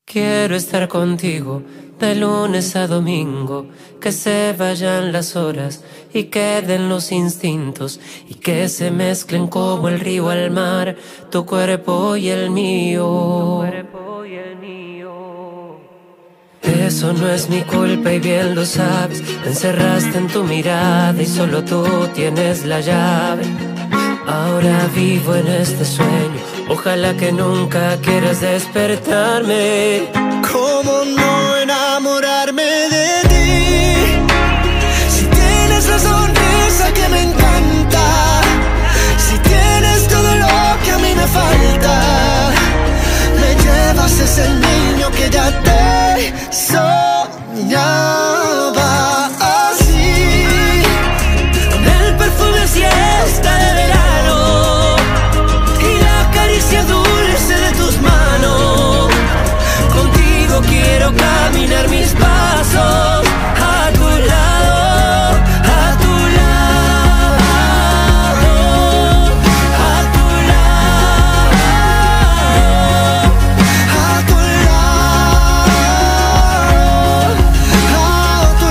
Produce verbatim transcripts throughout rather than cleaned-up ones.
Quiero estar contigo de lunes a domingo, que se vayan las horas y queden los instintos y que se mezclen como el río al mar, tu cuerpo y el mío. Eso no es mi culpa y bien lo sabes. Me encerraste en tu mirada y solo tú tienes la llave. Ahora vivo en este sueño, ojalá que nunca quieras despertarme. ¿Cómo no enamorarme de ti? Si tienes la sonrisa que me encanta, si tienes todo lo que a mí me falta, me llevas ese niño que ya te soñaba así, con el perfume a siesta de verano y la caricia dulce de tus manos. Contigo quiero caminar mis pasos a tu lado, a tu lado, a tu lado, a tu lado, a tu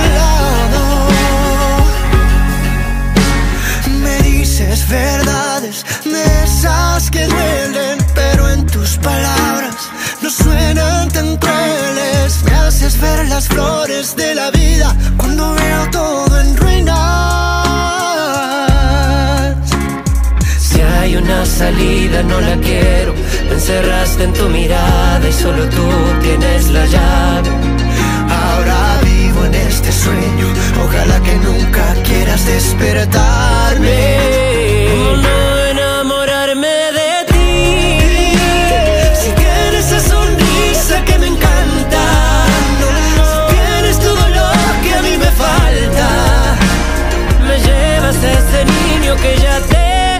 lado. Me dices verdades de esas que duelen, pero en tus palabras no suenan tan crueles. Me haces ver las flores de la vida cuando veo todo en ruinas. Si hay una salida no la quiero, me encerraste en tu mirada y solo tú tienes la llave. Ahora vivo en este sueño, ojalá que nunca quieras despertarme. ¿Cómo no enamorarme de ti? Si tienes esa sonrisa que me encanta, si tienes todo lo que a mí me falta, me llevas a ese niño que ya te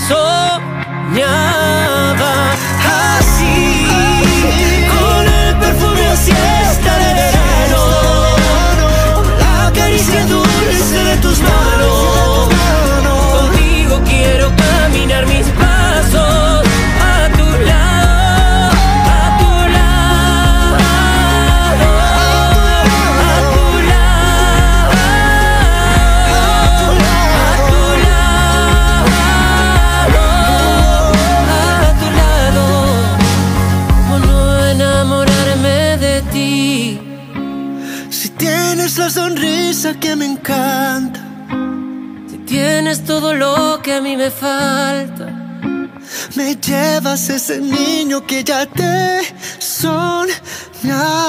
soñaba así, con el perfume a siesta de verano, la caricia dulce de tus manos. Contigo quiero caminar mis pasos a tu lado, a tu lado, a tu lado, a tu lado, a tu lado. ¿Cómo no enamorarme de ti? Si tienes la sonrisa que me encanta, Si tienes todo lo que a mí me falta, me llevas ese niño que ya te soñaba.